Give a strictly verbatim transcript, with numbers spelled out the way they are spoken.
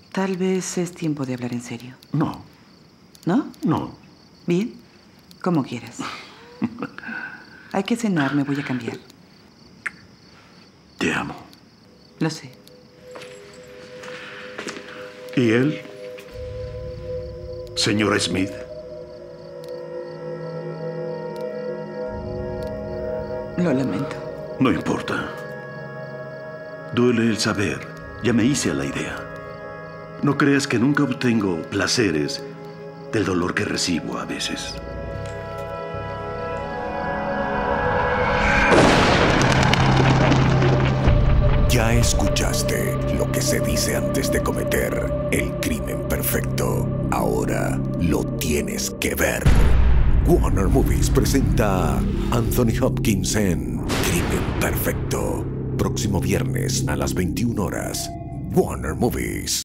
Tal vez es tiempo de hablar en serio. No. ¿No? No. Bien, como quieras. Hay que cenar, me voy a cambiar. Te amo. Lo sé. ¿Y él? Señora Smith. Lo lamento. No importa. Duele el saber. Ya me hice a la idea. No creas que nunca obtengo placeres del dolor que recibo a veces. Ya escuchaste lo que se dice antes de cometer el crimen perfecto. Ahora lo tienes que ver. Warner Movies presenta a Anthony Hopkins en Crimen Perfecto. Próximo viernes a las veintiuna horas. Warner Movies.